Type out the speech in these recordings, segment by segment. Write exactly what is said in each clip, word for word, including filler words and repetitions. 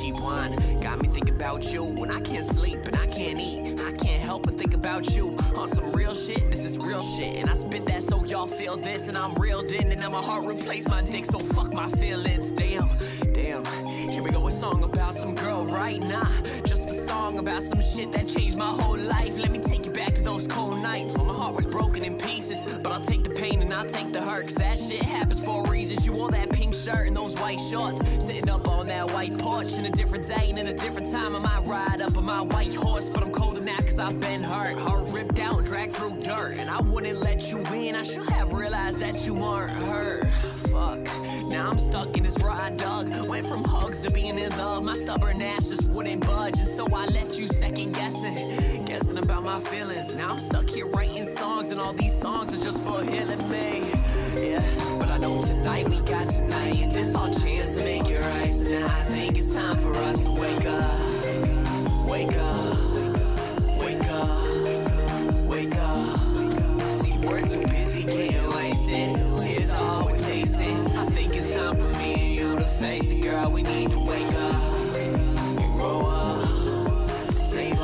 cheap wine. Got me thinking about you when I can't sleep and I can't eat. I can't help but think about you. On some real shit, this is real shit. And I spit that so y'all feel this. And I'm reeled in and now my heart replaced my dick. So fuck my feelings, damn, damn. Here we go, a song about some girl right now. Just a song about some shit that changed my whole life. Let me take you back to those cold nights when my heart was broken in pieces. But I'll take the pain and I'll take the hurt, cause that shit happens for reasons. You wore that pink shirt and those white shorts, sitting up on that white porch. In a different day and in a different time I might ride up on my white horse. But I'm colder now cause I've been hurt. Heart ripped out and dragged through dirt. And I wouldn't let you in, I should have realized that you weren't her. Fuck, now I'm stuck in this ride, dog. Went from hugs to being in love. My stubborn ass just wouldn't budge. And so I left you second guessing, guessing about my feelings. Now I'm stuck here writing songs, and all these songs are just for healing me. Yeah, but I know tonight we got tonight, and this our chance to make it right. So now I think it's time for us to wake up. Wake up, wake up, wake up. See, we're too busy getting wasted. Tears are all we're tasting. I think it's time for me and you to face it, girl. We need to wake up and grow up to save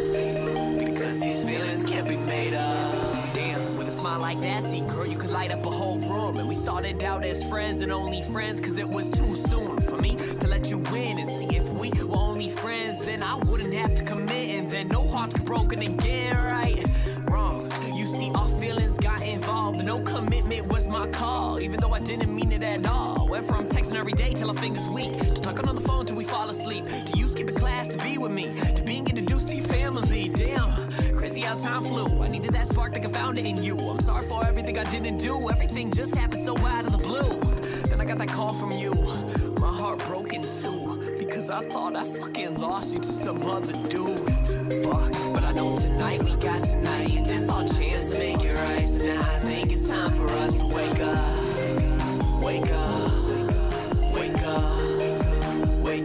us, because these feelings can't be made up. Damn, with a smile like that, see, girl, you could light up a whole room. And we started out as friends and only friends, cause it was too soon for me to let you in. And see, if we were only friends, then I wouldn't have to commit, and then no hearts get broken again, right? Wrong. You see, our feelings got involved. No commitment was my call, even though I didn't mean it at all. Went from texting every day till our fingers weak, to talking on the phone till we fall asleep, to you skipping class to be with me, to being introduced to your family. Damn, crazy how time flew. I needed that spark, like I found it in you. I'm sorry for everything I didn't do. Everything just happened so out of the blue. Then I got that call from you, my heart broken too, because I thought I fucking lost you to some other dude. Fuck, but I know tonight we got tonight, and this our chance to make it right. So now I think it's time for us to wake up. Wake up, wake up, wake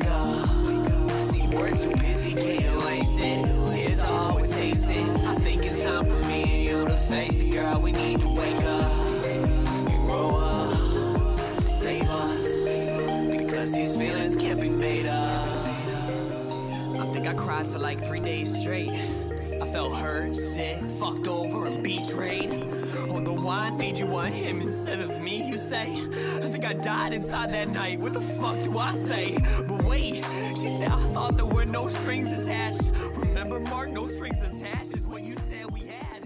up. See, we're too busy getting wasted. Tears are all we're tasting. I think it's time for me and you to face it, girl. We need to wake up and grow up to save us, because these feelings can't be made up. I think I cried for like three days straight. I felt hurt, sick, fucked over and betrayed. Oh, the wine made you want him instead of me, you say? I think I died inside that night. What the fuck do I say? But wait, she said I thought there were no strings attached. Remember, Mark, no strings attached is what you said we had.